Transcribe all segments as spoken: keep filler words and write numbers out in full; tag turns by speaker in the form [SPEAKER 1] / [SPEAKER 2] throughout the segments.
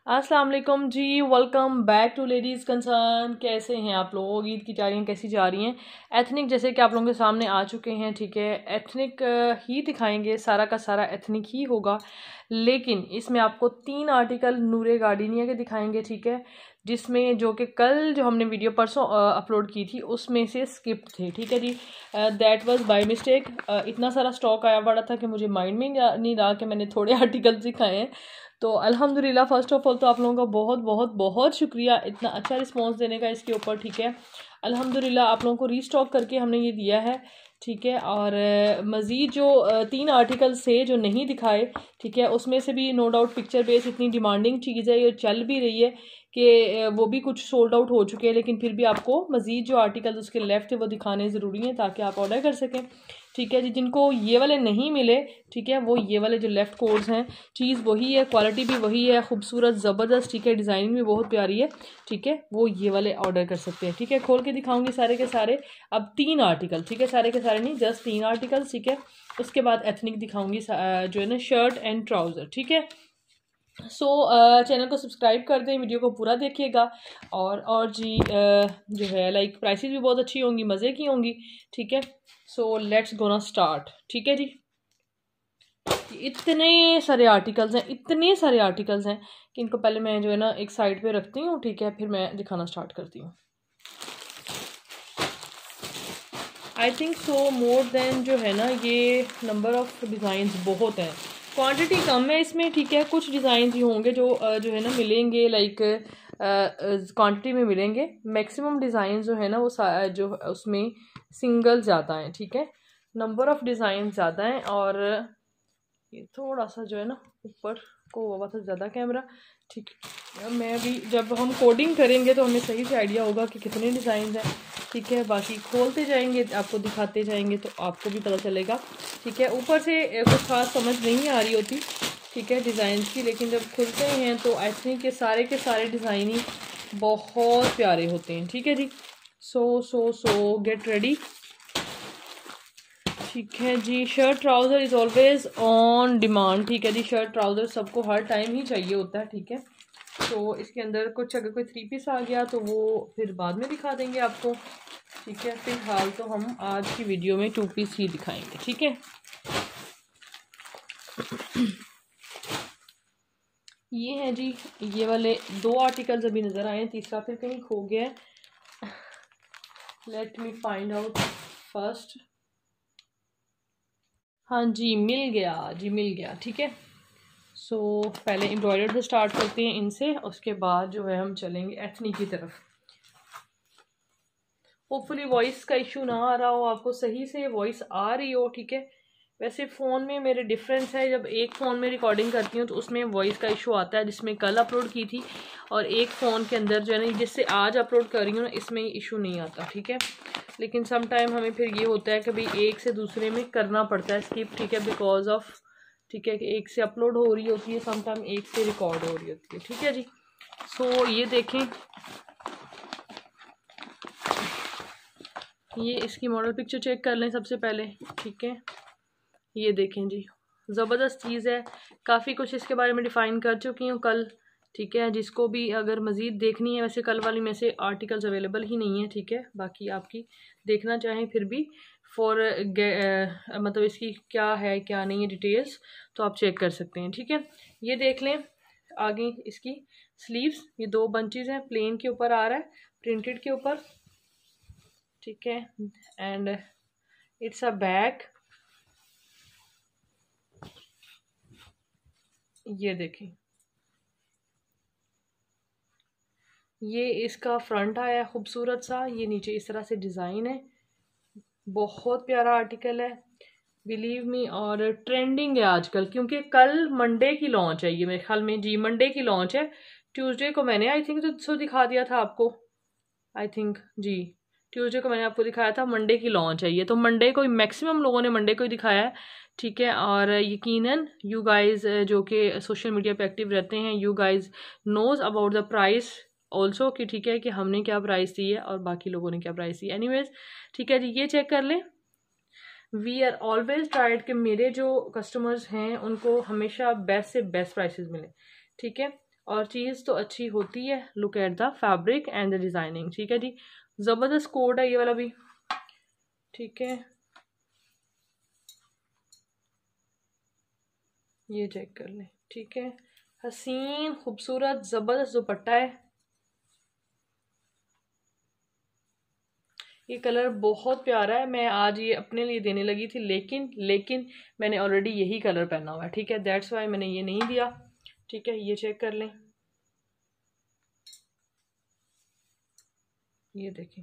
[SPEAKER 1] अस्सलाम वालेकुम जी, welcome back to ladies concern. कैसे हैं आप लोग? ईद की तैयारियां कैसी जा रही हैं? एथनिक जैसे कि आप लोगों के सामने आ चुके हैं, ठीक है। एथनिक ही दिखाएंगे, सारा का सारा एथनिक ही होगा, लेकिन इसमें आपको तीन आर्टिकल नूरे गार्डिनिया के दिखाएंगे, ठीक है, जिसमें जो कि कल जो हमने वीडियो परसों अपलोड की थी उसमें से स्किप थे, ठीक है जी। That was by mistake. इतना सारा स्टॉक आया पड़ा था कि मुझे माइंड में नहीं रहा कि मैंने थोड़े आर्टिकल दिखाए हैं। तो अल्हम्दुलिल्लाह, फ़र्स्ट ऑफ ऑल तो आप लोगों का बहुत बहुत बहुत शुक्रिया इतना अच्छा रिस्पांस देने का इसके ऊपर, ठीक है। अल्हम्दुलिल्लाह आप लोगों को रीस्टॉक करके हमने ये दिया है, ठीक है। और मज़ीद जो तीन आर्टिकल्स थे जो नहीं दिखाए, ठीक है, उसमें से भी नो डाउट पिक्चर बेस इतनी डिमांडिंग चीज़ है, ये चल भी रही है कि वो भी कुछ सोल्ड आउट हो चुके हैं, लेकिन फिर भी आपको मज़ीद जो आर्टिकल्स उसके लेफ्ट है वो दिखाने ज़रूरी हैं ताकि आप ऑर्डर कर सकें, ठीक है जी। जिनको ये वाले नहीं मिले, ठीक है, वो ये वाले जो लेफ़्ट कोड्स हैं, चीज़ वही है, क्वालिटी भी वही है, खूबसूरत ज़बरदस्त, ठीक है, डिज़ाइनिंग भी बहुत प्यारी है, ठीक है, वो ये वाले ऑर्डर कर सकते हैं, ठीक है। खोल के दिखाऊंगी सारे के सारे। अब तीन आर्टिकल, ठीक है, सारे के सारे नहीं, जस्ट तीन आर्टिकल्स, ठीक है। उसके बाद एथनिक दिखाऊंगी जो है ना, शर्ट एंड ट्राउज़र, ठीक है। सो so, चैनल uh, को सब्सक्राइब कर दें, वीडियो को पूरा देखिएगा। और और जी uh, जो है लाइक प्राइसेस भी बहुत अच्छी होंगी, मज़े की होंगी, ठीक है। सो लेट्स गोना स्टार्ट, ठीक है जी। इतने सारे आर्टिकल्स हैं, इतने सारे आर्टिकल्स हैं कि इनको पहले मैं जो है ना एक साइड पे रखती हूँ, ठीक है, फिर मैं दिखाना स्टार्ट करती हूँ। आई थिंक सो मोर देन जो है ना, ये नंबर ऑफ डिज़ाइंस बहुत हैं, क्वांटिटी कम है इसमें, ठीक है। कुछ डिज़ाइन ही होंगे जो जो है ना मिलेंगे, लाइक क्वांटिटी में मिलेंगे। मैक्सिमम डिज़ाइन जो है ना वो जो उसमें सिंगल ज़्यादा हैं, ठीक है, नंबर ऑफ डिज़ाइन ज़्यादा हैं। और ये थोड़ा सा जो है ना ऊपर को हुआ था ज़्यादा कैमरा, ठीक है। मैं भी जब हम कोडिंग करेंगे तो हमें सही से आइडिया होगा कि कितने डिज़ाइन हैं, ठीक है। बाकी खोलते जाएंगे, आपको दिखाते जाएंगे तो आपको भी पता चलेगा, ठीक है। ऊपर से कुछ खास समझ नहीं आ रही होती, ठीक है, डिज़ाइन की, लेकिन जब खुलते हैं तो आई थिंक के सारे के सारे डिज़ाइन ही बहुत प्यारे होते हैं, ठीक है जी। सो सो सो गेट रेडी, ठीक है जी। Shirt trouser is always on demand, ठीक है जी। शर्ट ट्राउज़र सबको हर टाइम ही चाहिए होता है, ठीक है। तो इसके अंदर कुछ अगर कोई थ्री पीस आ गया तो वो फिर बाद में दिखा देंगे आपको, ठीक है। फिलहाल तो हम आज की वीडियो में टू पीस ही दिखाएंगे, ठीक है। ये है जी, ये वाले दो आर्टिकल्स अभी नज़र आए हैं, तीसरा फिर कहीं खो गया है। Let me find out first. हाँ जी, मिल गया जी, मिल गया, ठीक है। सो so, पहले एम्ब्रॉयडर्ड से स्टार्ट करते हैं इनसे, उसके बाद जो है हम चलेंगे एथनिक की तरफ। होपफुली वॉइस का इशू ना आ रहा हो, आपको सही से वॉइस आ रही हो, ठीक है। वैसे फ़ोन में मेरे डिफरेंस है, जब एक फ़ोन में रिकॉर्डिंग करती हूँ तो उसमें वॉइस का इशू आता है, जिसमें कल अपलोड की थी, और एक फ़ोन के अंदर जो है ना जिससे आज अपलोड कर रही हूँ ना, इसमें इशू नहीं आता, ठीक है। लेकिन सम टाइम हमें फिर ये होता है कि भाई एक से दूसरे में करना पड़ता है स्किप, ठीक है, बिकॉज ऑफ, ठीक है, कि एक से अपलोड हो रही होती है, सम टाइम एक से रिकॉर्ड हो रही होती है, ठीक है जी। सो so, ये देखें, ये इसकी मॉडल पिक्चर चेक कर लें सबसे पहले, ठीक है। ये देखें जी, ज़बरदस्त चीज़ है, काफ़ी कुछ इसके बारे में डिफ़ाइन कर चुकी हूँ कल, ठीक है। जिसको भी अगर मज़ीद देखनी है, वैसे कल वाली में से आर्टिकल्स अवेलेबल ही नहीं है, ठीक है। बाकी आपकी देखना चाहें फिर भी फॉर मतलब इसकी क्या है क्या नहीं है डिटेल्स, तो आप चेक कर सकते हैं, ठीक है। ये देख लें आगे इसकी स्लीव्स, ये दो बंचेज हैं, प्लेन के ऊपर आ रहा है, प्रिंटेड के ऊपर, ठीक है। एंड इट्स अ बैक, ये देखें, ये इसका फ्रंट आया है खूबसूरत सा, ये नीचे इस तरह से डिज़ाइन है, बहुत प्यारा आर्टिकल है, बिलीव मी। और ट्रेंडिंग है आजकल, क्योंकि कल मंडे की लॉन्च है, ये मेरे ख्याल में जी मंडे की लॉन्च है। ट्यूसडे को मैंने आई थिंक तो सो दिखा दिया था आपको, आई थिंक जी ट्यूसडे को मैंने आपको दिखाया था, मंडे की लॉन्च है ये, तो मंडे को मैक्सिमम लोगों ने मंडे को ही दिखाया है, ठीक है। और यकीनन यू गाइज जो कि सोशल मीडिया पे एक्टिव रहते हैं, you guys knows about the price also, कि ठीक है कि हमने क्या प्राइस दी है और बाकी लोगों ने क्या प्राइस दी, एनीवेज, ठीक है जी। ये चेक कर लें, वी आर ऑलवेज ट्राइड कि मेरे जो कस्टमर्स हैं उनको हमेशा बेस्ट से बेस्ट प्राइसेस मिले, ठीक है। और चीज़ तो अच्छी होती है। Look at the fabric and the designing. ठीक है जी, ज़बरदस्त कोड है ये वाला भी। ठीक है, ये चेक कर लें। ठीक है, हसीन खूबसूरत ज़बरदस्त दुपट्टा है। ये कलर बहुत प्यारा है। मैं आज ये अपने लिए देने लगी थी, लेकिन लेकिन मैंने ऑलरेडी यही कलर पहना हुआ है। ठीक है, दैट्स वाई मैंने ये नहीं दिया। ठीक है, ये चेक कर लें। ये देखें।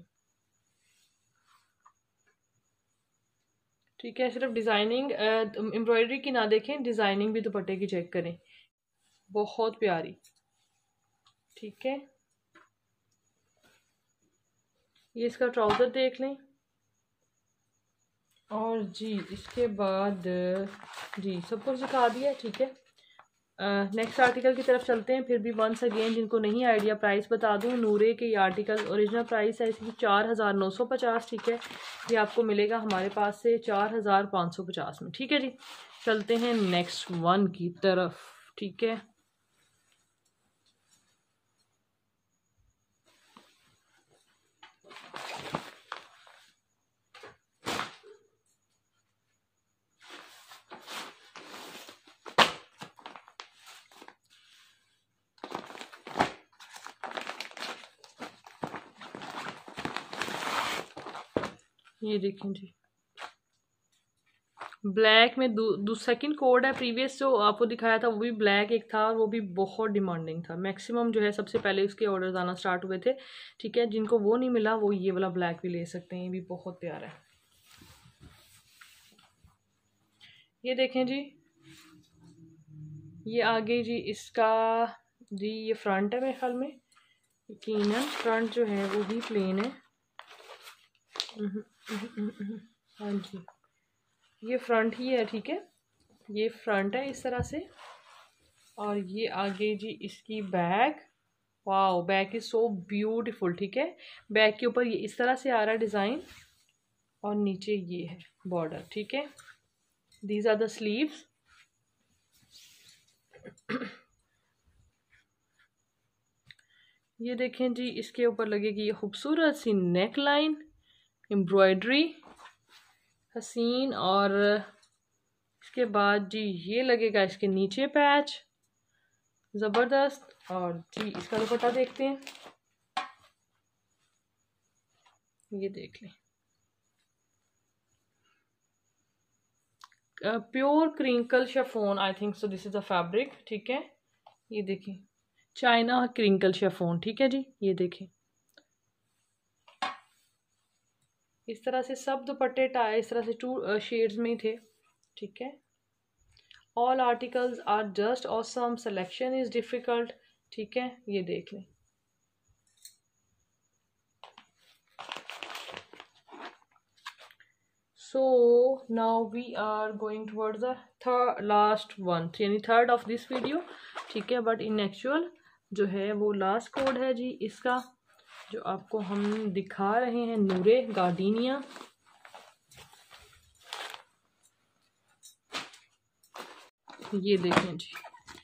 [SPEAKER 1] ठीक है, सिर्फ डिज़ाइनिंग एम्ब्रॉयडरी की ना देखें, डिज़ाइनिंग भी दुपट्टे की चेक करें, बहुत प्यारी। ठीक है, ये इसका ट्राउज़र देख लें। और जी इसके बाद जी सब कुछ दिखा दिया। ठीक है, नेक्स्ट uh, आर्टिकल की तरफ चलते हैं। फिर भी वंस अगेन जिनको नहीं आइडिया प्राइस बता दूं, नूरे के ये आर्टिकल ओरिजिनल प्राइस है इसकी चार हज़ार नौ सौ पचास। ठीक है, ये आपको मिलेगा हमारे पास से चार हज़ार पाँच सौ पचास में। ठीक है जी, चलते हैं नेक्स्ट वन की तरफ। ठीक है, ये देखें जी, ब्लैक में दो सेकंड कोड है। प्रीवियस जो आपको दिखाया था वो भी ब्लैक एक था, और वो भी बहुत डिमांडिंग था। मैक्सिमम जो है सबसे पहले उसके ऑर्डर्स आना स्टार्ट हुए थे। ठीक है, जिनको वो नहीं मिला वो ये वाला ब्लैक भी ले सकते हैं, ये भी बहुत प्यारा है। ये देखें जी, ये आगे जी इसका जी ये फ्रंट है मेरे ख्याल में, यकीनन फ्रंट जो है वो भी प्लेन है। हाँ जी, ये फ्रंट ही है। ठीक है, ये फ्रंट है इस तरह से, और ये आगे जी इसकी back. Wow, back is so beautiful. ठीक है, बैक के ऊपर ये इस तरह से आ रहा है डिज़ाइन, और नीचे ये है बॉर्डर। ठीक है, दीज आर द स्लीव्स। ये देखें जी, इसके ऊपर लगेगी ये खूबसूरत सी नेक लाइन, एम्ब्रॉयडरी हसीन, और इसके बाद जी ये लगेगा इसके नीचे पैच, ज़बरदस्त। और जी इसका दुपट्टा देखते हैं, ये देख लें, pure crinkle chiffon, I think so this is the fabric. ठीक है, ये देखें, चाइना क्रिंकल शिफॉन। ठीक है जी, ये देखें, इस तरह से सब दुपट्टे टाए इस तरह से टू शेड्स में थे। ठीक है, all articles are just awesome, selection is difficult. ठीक है, ये देख लें। So now we are going towards the third last one, यानी थर्ड ऑफ दिस वीडियो। ठीक है, बट इन एक्चुअल जो है वो लास्ट कोड है जी इसका, जो आपको हम दिखा रहे हैं, नूरे गार्डिनिया। ये देखें जी,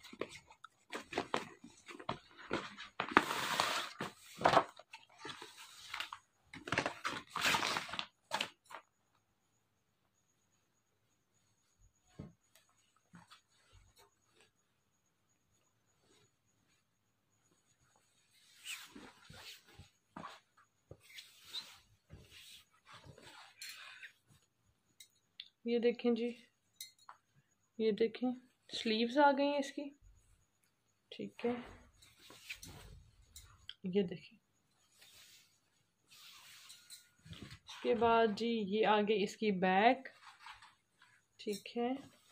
[SPEAKER 1] ये देखें जी, ये देखें, स्लीव्स आ गई हैं इसकी। ठीक है, ये देखें, इसके बाद जी ये आगे इसकी बैक। ठीक है,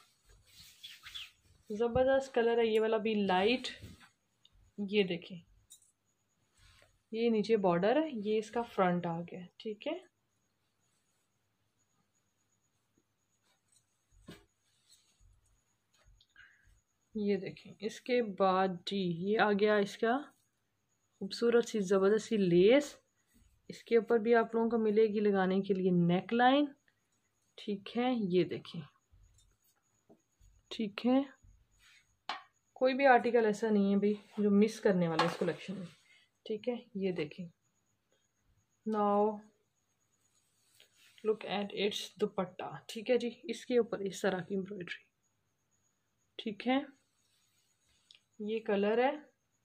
[SPEAKER 1] ज़बरदस्त कलर है ये वाला भी, लाइट। ये देखें, ये नीचे बॉर्डर है, ये इसका फ्रंट आ गया। ठीक है, ये देखें, इसके बाद जी ये आ गया इसका खूबसूरत सी ज़बरदस्त सी लेस। इसके ऊपर भी आप लोगों को मिलेगी लगाने के लिए नेक लाइन। ठीक है, ये देखें। ठीक है, कोई भी आर्टिकल ऐसा नहीं है भाई जो मिस करने वाला है इस कलेक्शन में, ठीक है। ये देखें, now look at its dupatta, ठीक है जी। इसके ऊपर इस तरह की एम्ब्रॉयडरी, ठीक है। ये कलर है,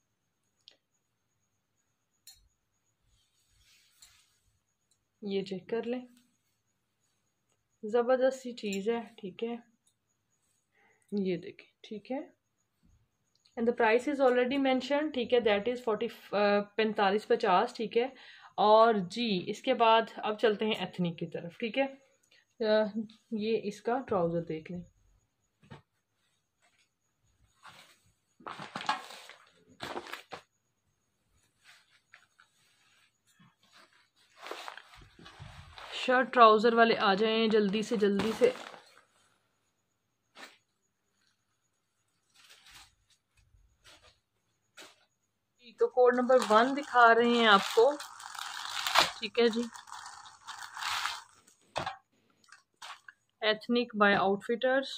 [SPEAKER 1] ये चेक कर लें, ज़बरदस्त सी चीज़ है, ठीक है। ये देखें, ठीक है। And the price is already mention, ठीक है, दैट इज़ फोर्टी पैंतालीस पचास, ठीक है। और जी इसके बाद अब चलते हैं एथनिक की तरफ, ठीक है। uh, ये इसका ट्राउज़र देख लें, शर्ट ट्राउज़र वाले आ जाएं जल्दी से जल्दी से। तो कोड नंबर वन दिखा रहे हैं आपको, ठीक है जी। एथनिक बाय आउटफिटर्स,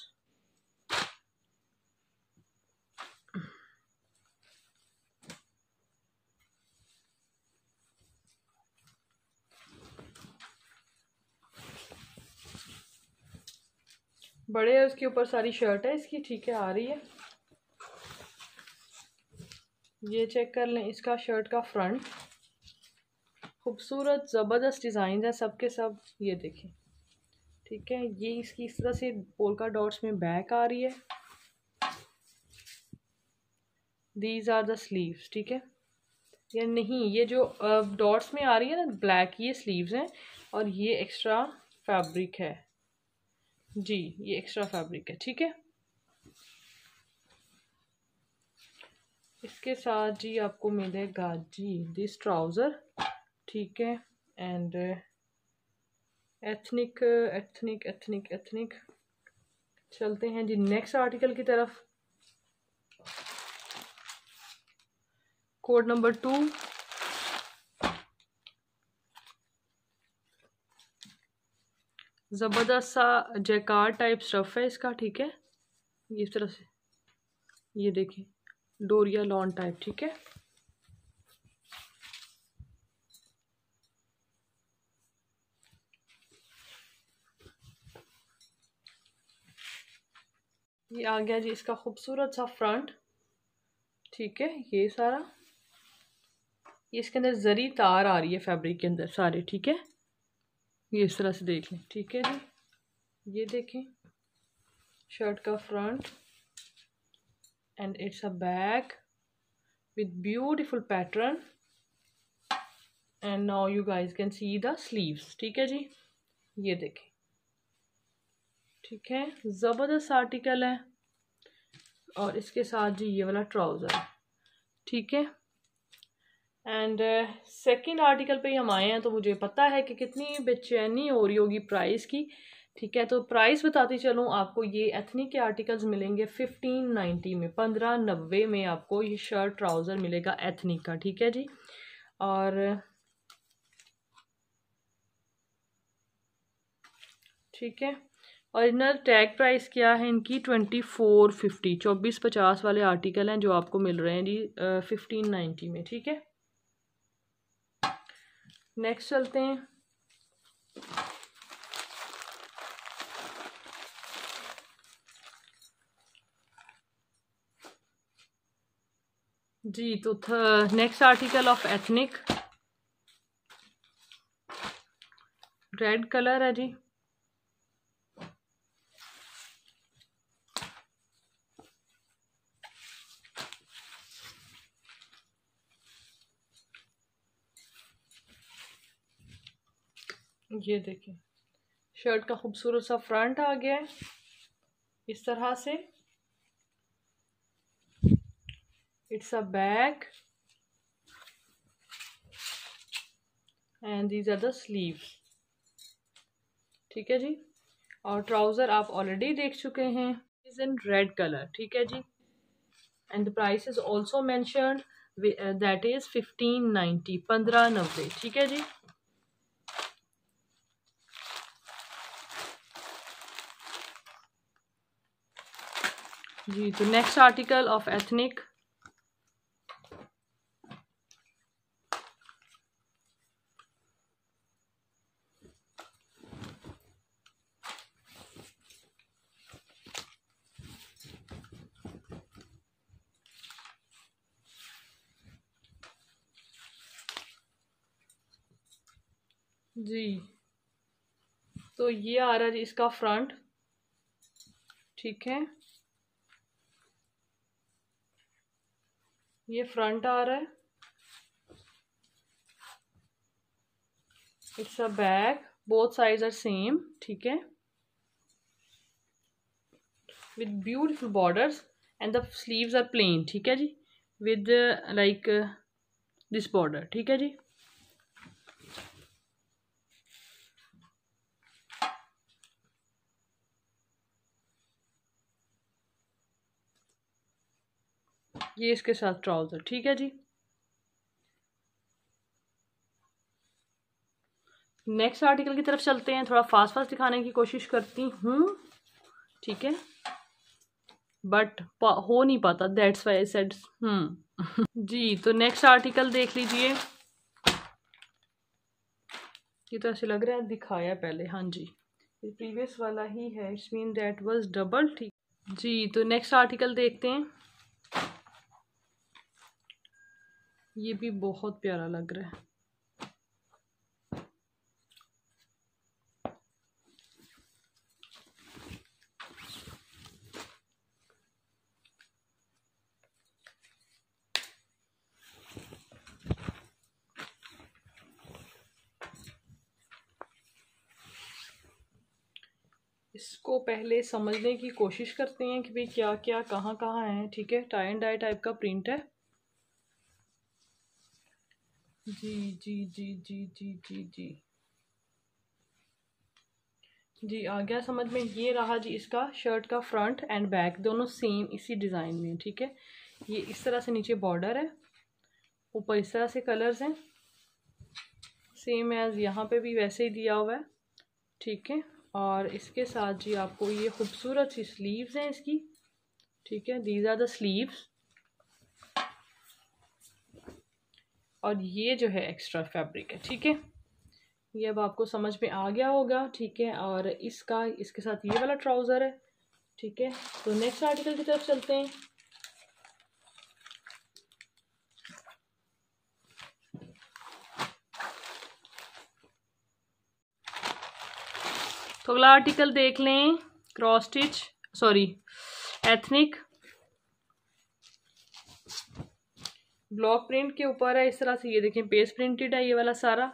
[SPEAKER 1] बड़े है उसके ऊपर सारी शर्ट है इसकी, ठीक है, आ रही है। ये चेक कर लें, इसका शर्ट का फ्रंट, खूबसूरत ज़बरदस्त डिज़ाइन है सबके सब, ये देखें, ठीक है। ये इसकी इस तरह से पोल्का डॉट्स में बैक आ रही है। दीज आर द स्लीव्स, ठीक है। या नहीं, ये जो डॉट्स में आ रही है ना ब्लैक, ये स्लीव्स हैं और ये एक्स्ट्रा फैब्रिक है जी, ये एक्स्ट्रा फैब्रिक है, ठीक है। इसके साथ जी आपको मिलेगा जी दिस ट्राउज़र, ठीक है। And Ethnic Ethnic Ethnic Ethnic चलते हैं जी नेक्स्ट आर्टिकल की तरफ। कोड नंबर टू, ज़बरदस्त सा जैकार टाइप स्टफ है इसका, ठीक है। ये इस तरह से, ये देखिए डोरिया लॉन टाइप, ठीक है। ये आ गया जी इसका खूबसूरत सा फ्रंट, ठीक है। ये सारा, ये इसके अंदर जरी तार आ रही है फैब्रिक के अंदर सारे, ठीक है। ये इस तरह से देख लें, ठीक है जी। ये देखें शर्ट का front and it's a back with beautiful pattern and now you guys can see the sleeves, ठीक है जी। ये देखें, ठीक है, ज़बरदस्त आर्टिकल है। और इसके साथ जी ये वाला ट्राउज़र, ठीक है। एंड सेकंड आर्टिकल पे हम आए हैं, तो मुझे पता है कि कितनी बेचैनी हो रही होगी प्राइस की, ठीक है। तो प्राइस बताती चलूँ आपको, ये एथनिक के आर्टिकल्स मिलेंगे फिफ्टीन नाइन्टी में, पंद्रह नब्बे में आपको ये शर्ट ट्राउज़र मिलेगा एथनिक का, ठीक है जी। और ठीक है, ओरिजिनल टैग प्राइस क्या है इनकी, ट्वेंटी फोर फिफ्टी, चौबीस पचास वाले आर्टिकल हैं जो आपको मिल रहे हैं जी फिफ्टीन नाइन्टी में, ठीक है। नेक्स्ट चलते हैं जी। तो next article of Ethnic, red colour है जी। ये देखिए शर्ट का खूबसूरत सा फ्रंट आ गया है इस तरह से, it's a back and these are the sleeves, ठीक है जी। और ट्राउज़र आप ऑलरेडी देख चुके हैं, इज इन रेड कलर, ठीक है जी। And the price is also mentioned, that is fifteen ninety, पंद्रह नब्बे, ठीक है जी। जी। तो नेक्स्ट आर्टिकल ऑफ एथनिक, जी। तो ये आ रहा है जी इसका फ्रंट, ठीक है, ये फ्रंट आ रहा है। It's a back, both sides are same, ठीक है, with beautiful borders and the sleeves are plain, ठीक है जी, विद लाइक दिस बॉर्डर, ठीक है जी। ये इसके साथ ट्राउजर, ठीक है जी। नेक्स्ट आर्टिकल की तरफ चलते हैं, थोड़ा फास्ट फास्ट दिखाने की कोशिश करती हूँ, ठीक है, बट हो नहीं पाता, that's why I said hmm जी। तो नेक्स्ट आर्टिकल देख लीजिए, ये तो ऐसे लग रहा है दिखाया पहले, हाँ जी, ये प्रीवियस वाला ही है, it's mean that was double, ठीक जी। तो नेक्स्ट आर्टिकल देखते हैं, ये भी बहुत प्यारा लग रहा है। इसको पहले समझने की कोशिश करते हैं कि भाई क्या क्या कहाँ कहाँ है, ठीक है। टाई एंड डाई टाइप का प्रिंट है, जी जी जी जी जी जी जी जी आ गया समझ में। ये रहा जी इसका शर्ट का फ्रंट एंड बैक, दोनों सेम इसी डिज़ाइन में, ठीक है। ये इस तरह से नीचे बॉर्डर है, ऊपर इस तरह से कलर्स हैं, सेम एज यहाँ पे भी वैसे ही दिया हुआ है, ठीक है। और इसके साथ जी आपको ये खूबसूरत सी स्लीव्स हैं इसकी, ठीक है, दीज आर द स्लीव्स। और ये जो है एक्स्ट्रा फैब्रिक है, ठीक है। ये अब आपको समझ में आ गया होगा, ठीक है। और इसका इसके साथ ये वाला ट्राउज़र है, ठीक है। तो नेक्स्ट आर्टिकल की तरफ चलते हैं। तो अगला आर्टिकल देख लें, cross stitch, sorry Ethnic, block print के ऊपर है इस तरह से, ये देखें पेस्ट प्रिंटेड है ये वाला सारा,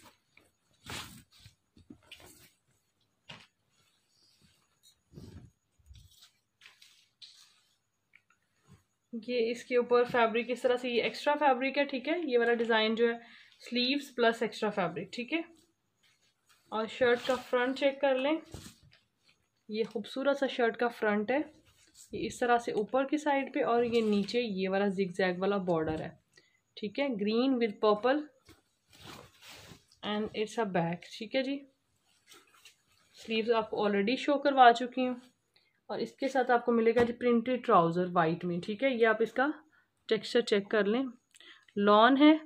[SPEAKER 1] ये इसके ऊपर फैब्रिक इस तरह से, ये एक्स्ट्रा फैब्रिक है, ठीक है। ये वाला डिज़ाइन जो है स्लीव्स प्लस एक्स्ट्रा फैब्रिक, ठीक है। और शर्ट का फ्रंट चेक कर लें, ये खूबसूरत सा शर्ट का फ्रंट है, ये इस तरह से ऊपर की साइड पे, और ये नीचे ये वाला जिगजैग वाला बॉर्डर है, ठीक है, green with purple and it's a back, ठीक है जी। स्लीव्स आपको ऑलरेडी शो करवा चुकी हूँ। और इसके साथ आपको मिलेगा जी प्रिंटेड ट्राउज़र वाइट में, ठीक है। ये आप इसका टेक्सचर चेक कर लें, लॉन है,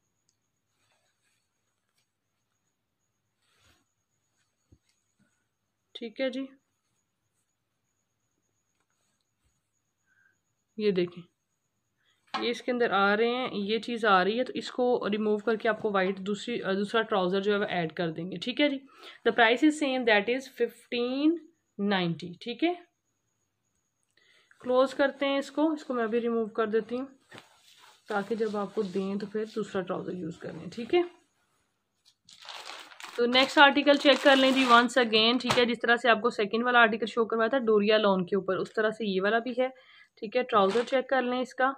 [SPEAKER 1] ठीक है जी। ये देखें, ये इसके अंदर आ रहे हैं, ये चीज़ आ रही है, तो इसको रिमूव करके आपको वाइट दूसरी दूसरा ट्राउज़र जो है वो ऐड कर देंगे, ठीक है जी। The price is same, that is fifteen ninety, ठीक है। क्लोज करते हैं इसको, इसको मैं भी रिमूव कर देती हूँ ताकि जब आपको दें तो फिर दूसरा ट्राउज़र यूज़ कर लें, ठीक है। तो नेक्स्ट आर्टिकल चेक कर लें जी वंस अगेन, ठीक है। जिस तरह से आपको सेकंड वाला आर्टिकल शो करवाया था डोरिया लॉन के ऊपर, उस तरह से ये वाला भी है, ठीक है। ट्राउज़र चेक कर लें इसका,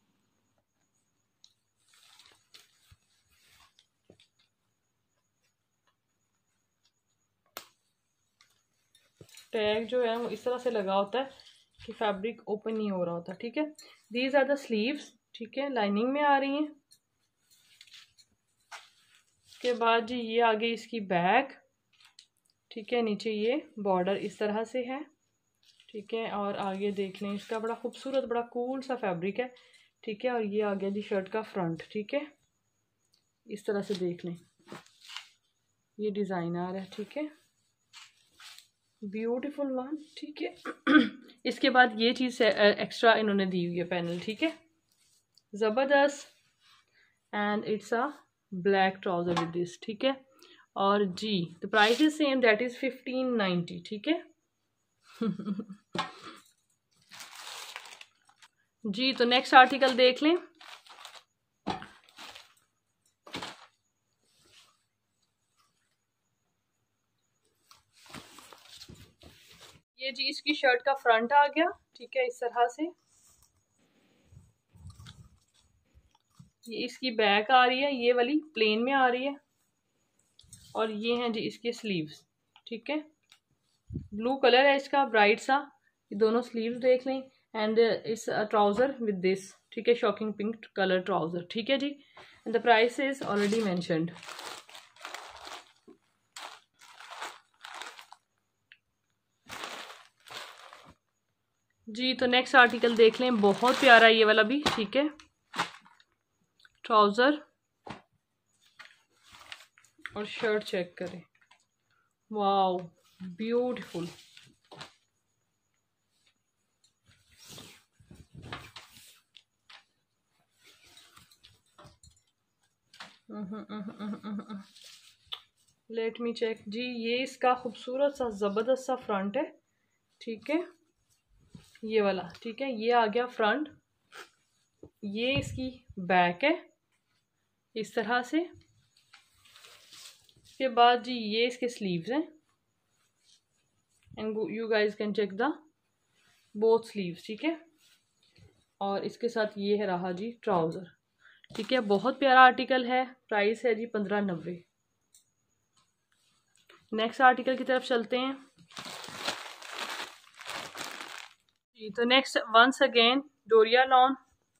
[SPEAKER 1] टैग जो है वो इस तरह से लगा होता है कि फैब्रिक ओपन नहीं हो रहा होता, ठीक है। दीज आर द स्लीव्स, ठीक है, लाइनिंग में आ रही हैं। उसके बाद जी ये आ गई इसकी बैक, ठीक है, नीचे ये बॉर्डर इस तरह से है, ठीक है। और आगे देख लें, इसका बड़ा खूबसूरत बड़ा कूल सा फैब्रिक है, ठीक है। और ये आ गया जी शर्ट का फ्रंट, ठीक है। इस तरह से देख लें, ये डिज़ाइन आ रहा है, ठीक है, ब्यूटीफुल वन, ठीक है। इसके बाद ये चीज़ एक्स्ट्रा इन्होंने दी हुई है पैनल, ठीक है, ज़बरदस्त। And it's a black trouser with this, ठीक है। और जी the price is same, that is fifteen ninety, ठीक है। जी तो नेक्स्ट आर्टिकल देख लें। ये जी इसकी शर्ट का फ्रंट आ गया, ठीक है, इस तरह से। ये इसकी बैक आ रही है, ये वाली प्लेन में आ रही है। और ये हैं जी इसके स्लीव्स, ठीक है, ब्लू कलर है इसका ब्राइट सा। ये दोनों स्लीव्स देख लें। एंड इस ट्राउजर विद दिस, ठीक है, शॉकिंग पिंक कलर ट्राउजर, ठीक है जी। And the price is already mentioned. जी तो नेक्स्ट आर्टिकल देख लें, बहुत प्यारा ये वाला भी, ठीक है, ट्राउजर और शर्ट चेक करें, wow beautiful. Let me check जी, ये इसका खूबसूरत सा ज़बरदस्त सा फ्रंट है, ठीक है, ये वाला, ठीक है, ये आ गया फ्रंट। ये इसकी बैक है इस तरह से। इसके बाद जी ये इसके स्लीव्स हैं and you guys can check the both sleeves, ठीक है। और इसके साथ ये है रहा जी ट्राउज़र, ठीक है, बहुत प्यारा आर्टिकल है। प्राइस है जी पंद्रह नब्बे। नेक्स्ट आर्टिकल की तरफ चलते हैं जी। तो next once again doria lawn,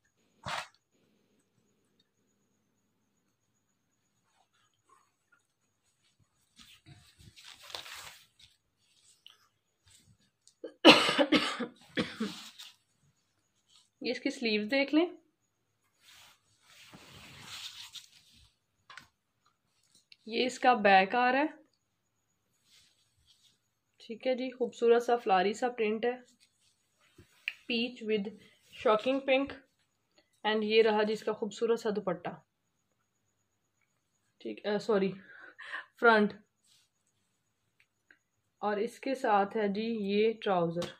[SPEAKER 1] ये इसकी स्लीव्स देख लें, ये इसका बैक आ रहा है, ठीक है जी, खूबसूरत सा फ्लारी सा प्रिंट है, peach with shocking pink. And ये रहा जी इसका खूबसूरत सा दुपट्टा, ठीक, सॉरी फ्रंट। और इसके साथ है जी ये ट्राउज़र,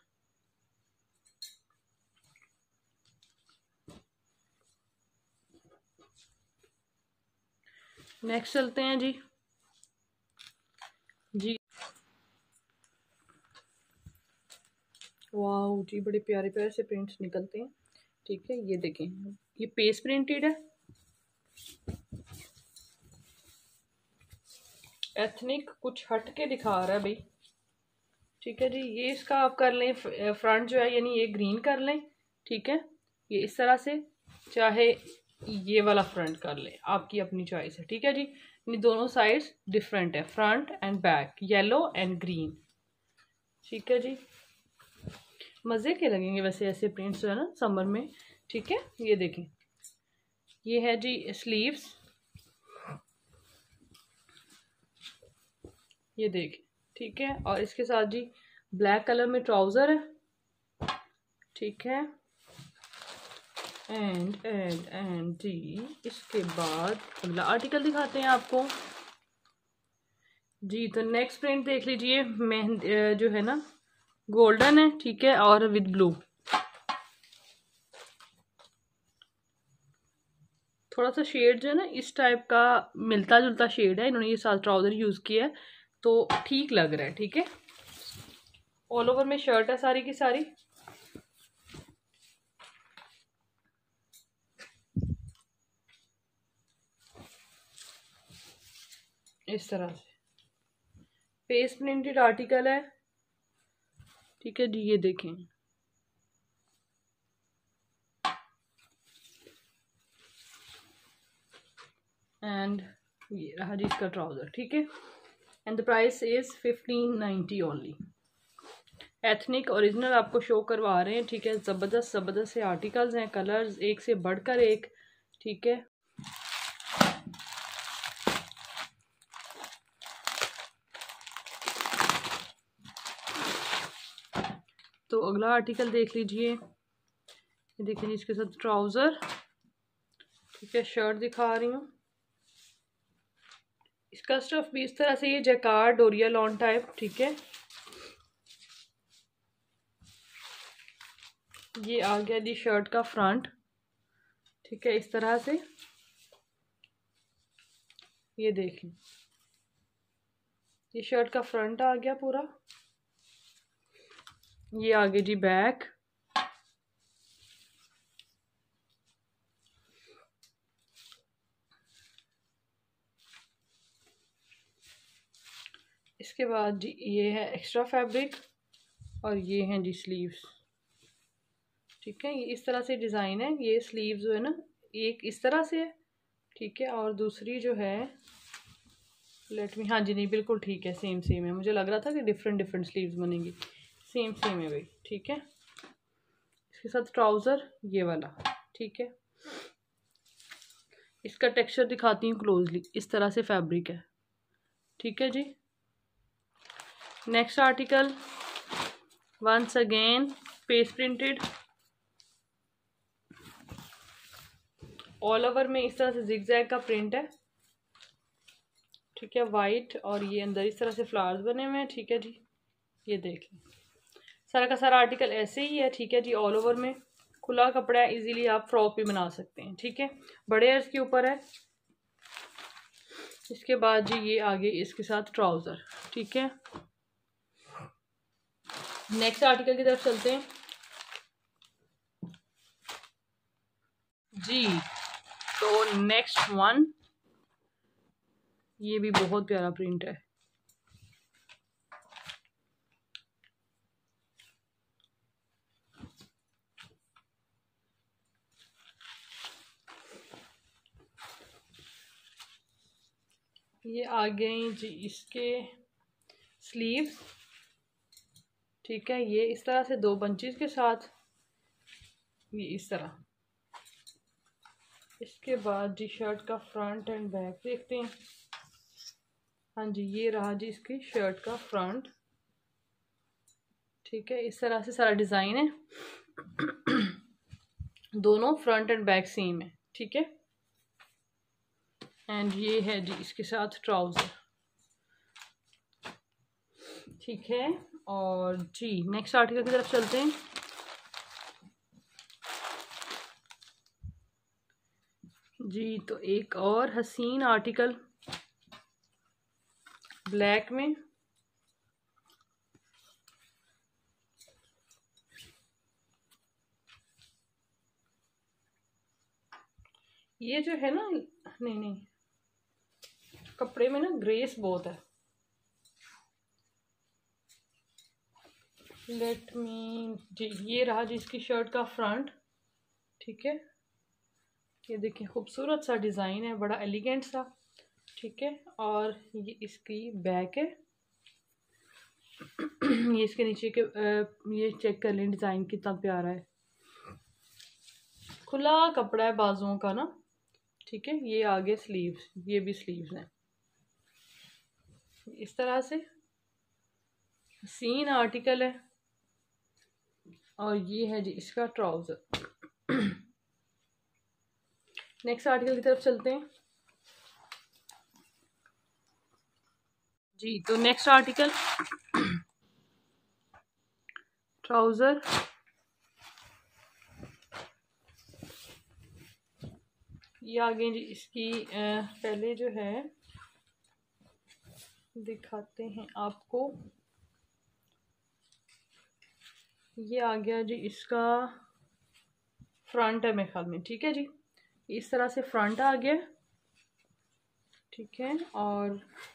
[SPEAKER 1] नेक्स्ट चलते हैं जी। जी वाह जी, बड़े प्यारे प्यारे से प्रिंट्स निकलते हैं, ठीक है। ये देखें, ये पेस्ट प्रिंटेड है, एथनिक कुछ हट के दिखा रहा है भाई, ठीक है जी। ये इसका आप कर लें फ्रंट जो है, यानी ये ग्रीन कर लें, ठीक है, ये इस तरह से, चाहे ये वाला फ्रंट कर लें, आपकी अपनी चॉइस है, ठीक है जी। यानी दोनों साइड्स डिफरेंट है, front and back, yellow and green, ठीक है जी। मज़े के लगेंगे वैसे ऐसे प्रिंट्स जो है ना समर में, ठीक है। ये देखें, ये है जी स्लीव्स, ये देखें, ठीक है। और इसके साथ जी ब्लैक कलर में ट्राउज़र है, ठीक है। एंड एंड एंड जी इसके बाद अगला आर्टिकल दिखाते हैं आपको जी। तो नेक्स्ट प्रिंट देख लीजिए, मेहंदी जो है ना गोल्डन है, ठीक है, और विद ब्लू, थोड़ा सा शेड जो है ना इस टाइप का मिलता जुलता शेड है, इन्होंने ये साथ ट्राउजर यूज किया है तो ठीक लग रहा है, ठीक है। ऑल ओवर में शर्ट है सारी की सारी, इस तरह से पेस्ट प्रिंटेड आर्टिकल है, ठीक है जी। ये देखें, एंड ये रहा जी इसका ट्राउजर, ठीक है। And the price is fifteen ninety only. Ethnic original आपको शो करवा रहे हैं, ठीक है। ज़बरदस्त ज़बरदस्त से आर्टिकल्स हैं, कलर्स एक से बढ़कर एक, ठीक है। तो अगला आर्टिकल देख लीजिए, ये देखिए इसके साथ ट्राउज़र, ठीक है। शर्ट दिखा रही हूँ, इसका स्टफ भी इस तरह से ये जैकार्ड डोरिया लॉन टाइप, ठीक है। ये आ गया जी शर्ट का फ्रंट, ठीक है, इस तरह से ये देखें, ये शर्ट का फ्रंट आ गया पूरा। ये आगे जी बैक, इसके बाद जी ये है एक्स्ट्रा फैब्रिक और ये हैं जी स्लीव्स, ठीक है। ये इस तरह से डिज़ाइन है, ये स्लीव जो है ना एक इस तरह से है, ठीक है, और दूसरी जो है लेट मी, हाँ जी नहीं बिल्कुल ठीक है, सेम सेम है। मुझे लग रहा था कि डिफरेंट डिफरेंट स्लीव्स बनेंगी, सेम सेम है भाई, ठीक है। इसके साथ ट्राउज़र ये वाला, ठीक है। इसका टेक्सचर दिखाती हूँ क्लोजली, इस तरह से फैब्रिक है, ठीक है जी। Next article once again paste printed, all over में इस तरह से जिगजैग का प्रिंट है, ठीक है, वाइट, और ये अंदर इस तरह से फ्लावर्स बने हुए हैं, ठीक है जी। ये देखें सारा का सारा आर्टिकल ऐसे ही है, ठीक है जी। ऑल ओवर में खुला कपड़ा है, इजीली आप फ्रॉक भी बना सकते हैं, ठीक है। बड़े अर्ज के ऊपर है। इसके बाद जी ये आगे इसके साथ ट्राउज़र, ठीक है। नेक्स्ट आर्टिकल की तरफ चलते हैं जी। तो नेक्स्ट वन, ये भी बहुत प्यारा प्रिंट है, ये आ गए जी इसके स्लीव्स, ठीक है। ये इस तरह से दो बंचेस के साथ, ये इस तरह। इसके बाद जी शर्ट का फ्रंट एंड बैक देखते हैं। हाँ जी ये रहा जी इसकी शर्ट का फ्रंट, ठीक है, इस तरह से सारा डिज़ाइन है। दोनों फ्रंट एंड बैक सेम है, ठीक है। एंड ये है जी इसके साथ ट्राउज़र, ठीक है। और जी नेक्स्ट आर्टिकल की तरफ चलते हैं जी। तो एक और हसीन आर्टिकल ब्लैक में, ये जो है ना, नहीं नहीं कपड़े में ना ग्रेस बहुत है। लेट मी जी, ये रहा जी इसकी शर्ट का फ्रंट, ठीक है। ये देखिए खूबसूरत सा डिज़ाइन है, बड़ा एलिगेंट सा, ठीक है। और ये इसकी बैक है। ये इसके नीचे के ये चेक कर लें डिज़ाइन कितना प्यारा है, खुला कपड़ा है बाजुओं का ना, ठीक है। ये आगे स्लीव्स, ये भी स्लीव्स हैं इस तरह से, हसीन आर्टिकल है। और ये है जी इसका ट्राउज़र। नेक्स्ट आर्टिकल की तरफ चलते हैं जी। तो नेक्स्ट आर्टिकल ट्राउज़र, ये आगे जी इसकी आ, पहले जो है दिखाते हैं आपको, ये आ गया जी इसका फ्रंट है मेरे ख्याल में, ठीक है जी। इस तरह से फ्रंट आ गया, ठीक है। और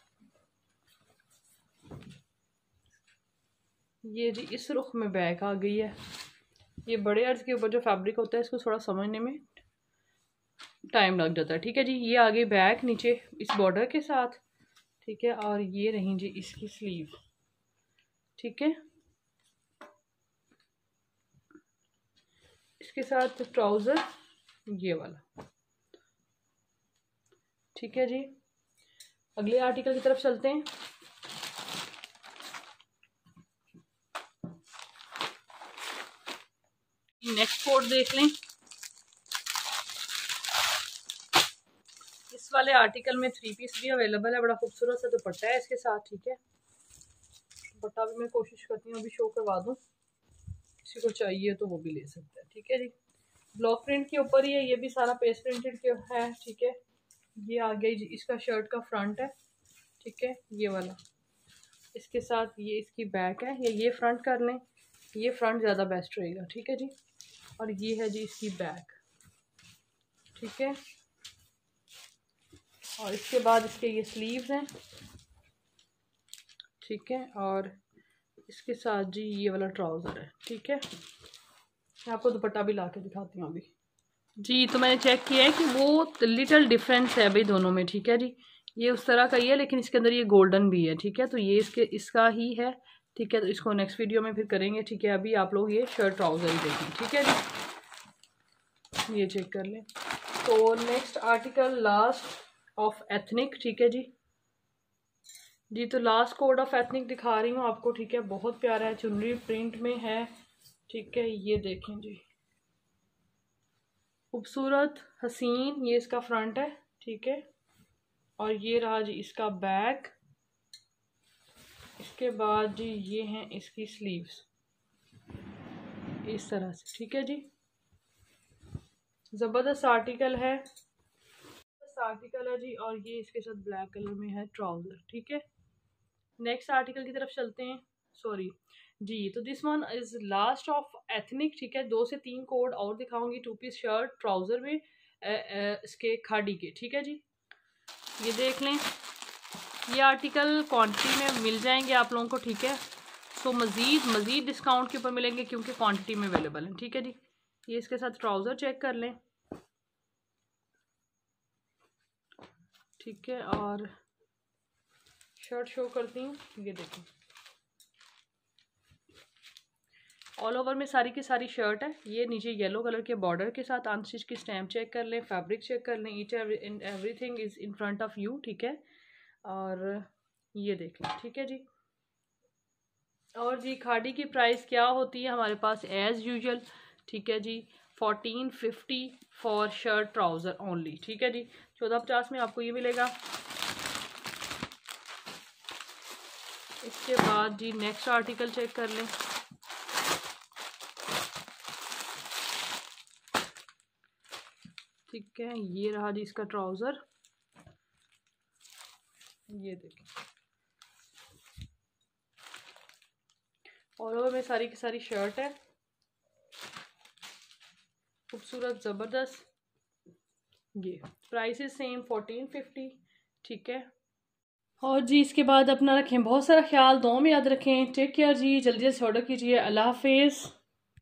[SPEAKER 1] ये जी इस रुख में बैक आ गई है। ये बड़े अर्ज के ऊपर जो फैब्रिक होता है इसको थोड़ा समझने में टाइम लग जाता है, ठीक है जी। ये आगे बैक नीचे इस बॉर्डर के साथ, ठीक है। और ये रही जी इसकी स्लीव, ठीक है। इसके साथ ट्राउज़र ये वाला। ठीक है जी, अगले आर्टिकल की तरफ चलते हैं। नेक्स्ट कोड देख लें। इस वाले आर्टिकल में थ्री पीस भी अवेलेबल है, बड़ा खूबसूरत सा दुपट्टा है इसके साथ। ठीक है, दुपट्टा भी मैं कोशिश करती हूँ अभी शो करवा दूँ, किसी को चाहिए तो वो भी ले सकता है। ठीक है जी, ब्लॉक प्रिंट के ऊपर ही है, ये भी सारा पेस्ट प्रिंटेड के है। ठीक है, ये आ गई जी इसका शर्ट का फ्रंट है। ठीक है, ये वाला, इसके साथ ये इसकी बैक है, या ये फ्रंट कर लें, ये फ्रंट ज़्यादा बेस्ट रहेगा। ठीक है जी, और ये है जी इसकी बैक। ठीक है, और इसके बाद इसके ये स्लीव्स हैं। ठीक है, और इसके साथ जी ये वाला ट्राउज़र है। ठीक है, मैं आपको दुपट्टा भी ला के दिखाती हूँ अभी जी। तो मैंने चेक किया है कि वो लिटिल डिफरेंस है भाई दोनों में। ठीक है जी, ये उस तरह का ही है लेकिन इसके अंदर ये गोल्डन भी है। ठीक है, तो ये इसके इसका ही है। ठीक है, तो इसको नेक्स्ट वीडियो में फिर करेंगे। ठीक है, अभी आप लोग ये शर्ट ट्राउज़र ही देखें। ठीक है जी, ये चेक कर लें। तो next article last of Ethnic. ठीक है जी जी तो लास्ट कोड ऑफ एथनिक दिखा रही हूँ आपको। ठीक है, बहुत प्यारा है, चुनरी प्रिंट में है। ठीक है, ये देखें जी, खूबसूरत हसीन, ये इसका फ्रंट है। ठीक है, और ये रहा जी इसका बैक। इसके बाद जी ये हैं इसकी स्लीव्स इस तरह से। ठीक है जी, ज़बरदस्त आर्टिकल है, आर्टिकल है जी। और ये इसके साथ ब्लैक कलर में है ट्राउज़र। ठीक है, नेक्स्ट आर्टिकल की तरफ चलते हैं। सॉरी जी, तो this one is last of Ethnic. ठीक है, दो से तीन कोड और दिखाऊंगी, टू पीस शर्ट ट्राउज़र में ए, ए, इसके खाड़ी के। ठीक है जी, ये देख लें, ये आर्टिकल क्वांटिटी में मिल जाएंगे आप लोगों को। ठीक है, सो मज़ीद मज़ीद डिस्काउंट के ऊपर मिलेंगे क्योंकि क्वांटिटी में अवेलेबल है। ठीक है जी, ये इसके साथ ट्राउज़र चेक कर लें। ठीक है, और शर्ट शो करती हूँ, ये देखें, ऑल ओवर में सारी की सारी शर्ट है। ये नीचे येलो कलर के बॉर्डर के साथ अनस्टिच की स्टैम्प चेक कर लें, फैब्रिक चेक कर लें, each everything is in front of you. ठीक है, और ये देख लें। ठीक है जी, और जी खाड़ी की प्राइस क्या होती है हमारे पास एज़ यूजुअल। ठीक है जी, fourteen fifty for shirt trouser only. ठीक है जी, चौदह पचास में आपको ये मिलेगा। इसके बाद जी नेक्स्ट आर्टिकल चेक कर लें। ठीक है, ये रहा जी इसका ट्राउज़र, ये देखें, और ओवर में सारी की सारी शर्ट है, खूबसूरत ज़बरदस्त। ये प्राइस सेम फोर्टीन फिफ्टी। ठीक है, और जी इसके बाद अपना रखें बहुत सारा ख्याल, दुआ में याद रखें। टेक केयर जी, जल्दी से ऑर्डर कीजिए। अल्लाह हाफिज़।